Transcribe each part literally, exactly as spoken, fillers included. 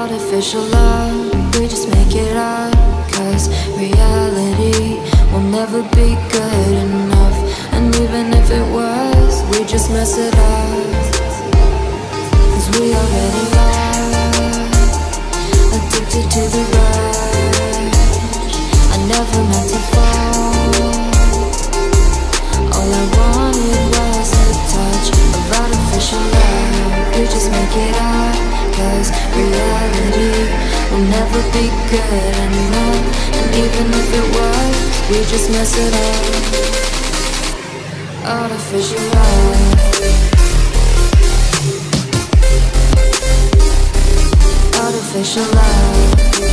Artificial love, we just make it up, cause reality will never be good enough. And even if it was, we just mess it up, cause we already lost, addicted to the rush. I never meant to fall, all I wanted was a touch of artificial love. We just make it up, cause reality will never be good enough. And even if it was, we just mess it up. Artificial love, artificial love,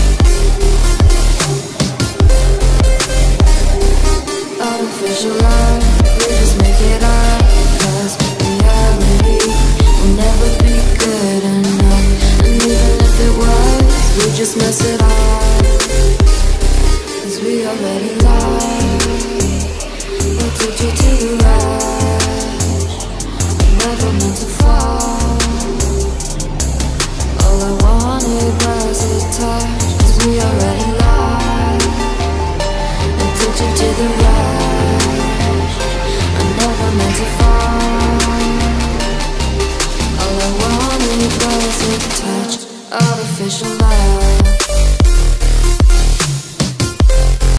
artificial love. We just make it up, cause reality will never be good enough. And even if it was, we just mess it up.